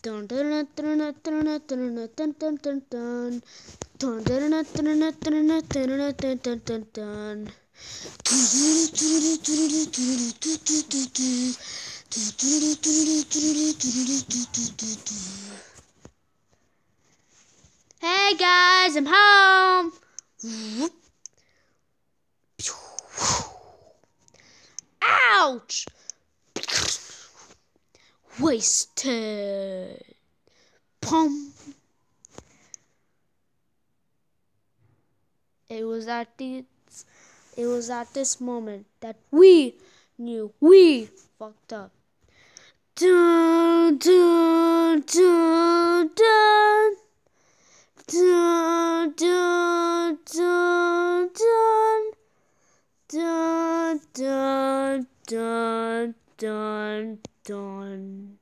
Dun dun dun dun dun dun dun dun dun dun dun dun. Dun dun dun dun dun dun dun dun dun dun dun. Hey guys, I'm home. Ouch! Wasted. Pum. It was at this moment that we knew we fucked up. Dun dun dun dun dun dun dun dun dun dun dun dun dun.